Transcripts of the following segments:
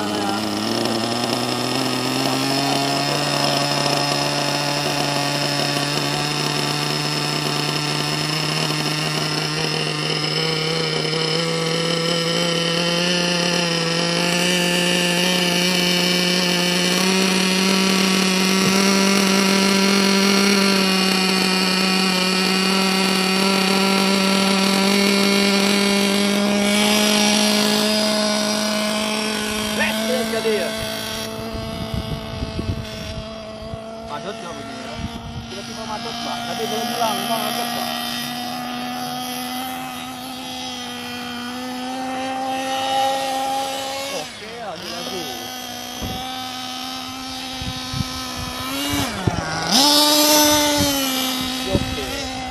Madut juga begini ya. Tiba-tiba madut Pak, tapi belum hilang, memang madut Pak. Oke, ada lagu. Oke.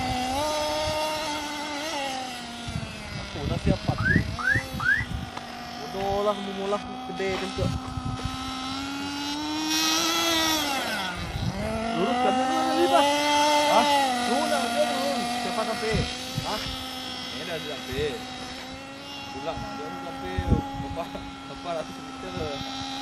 Aku udah siap Pak. Udah lah, mulai gede juga. Luruskan dulu Pak. Hah? Turun dia turun. Siapa sampai? Hah? Ini dah sampai. Pulang dia sampai. Bapak 100 meter.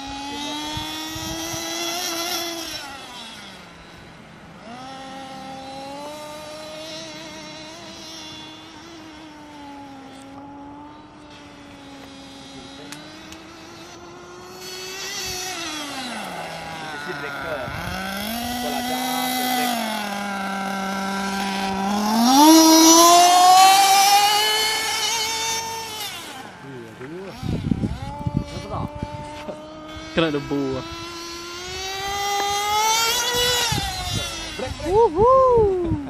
Isi breaker. Kena debu. Woohoo!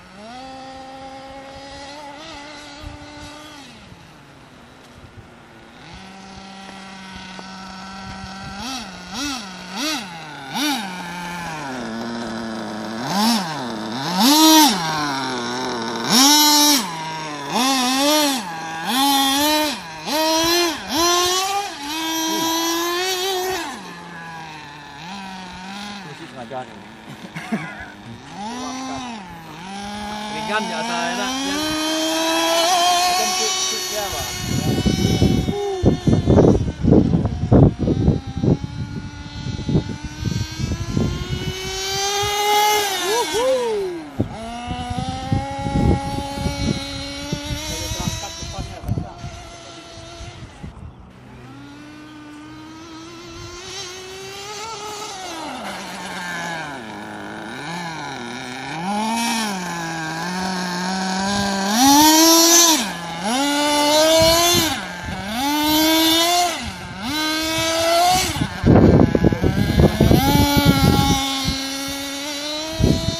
Sengaja nih. Ringan biasa enak. Macam tik ya Pak.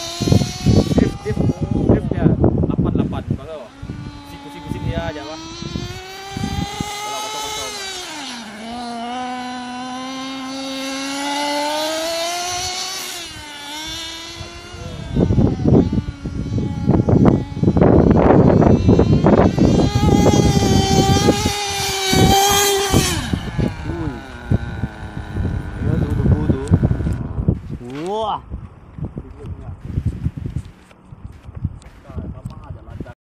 Driftnya 88 kalau siku-siku sini aja Pak.